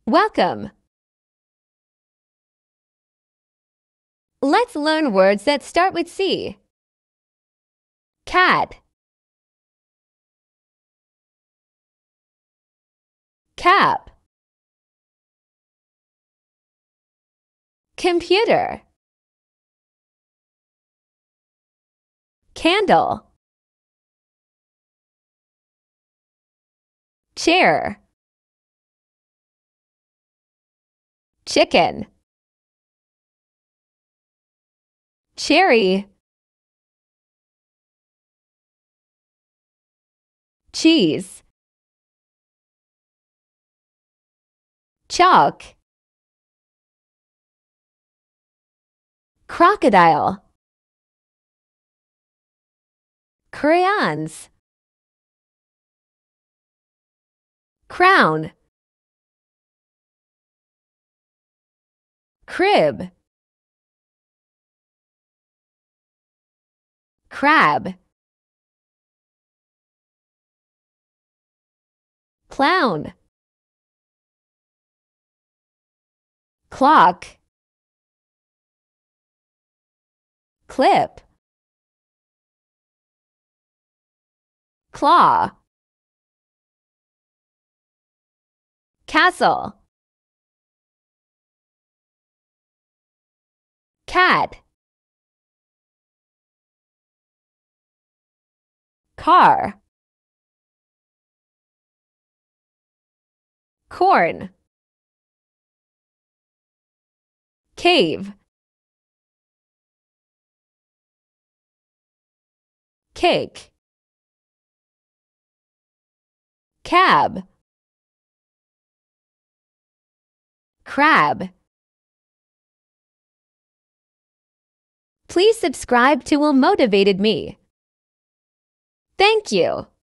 Welcome! Let's learn words that start with C. Cat, cap, computer, candle, chair, chicken, cherry, cheese, chalk, crocodile, crayons, crown, crib, crab, clown, clock, clip, claw, castle, cat, car, corn, cave, cake, cab, crab. Please subscribe to Will Motivated Me. Thank you.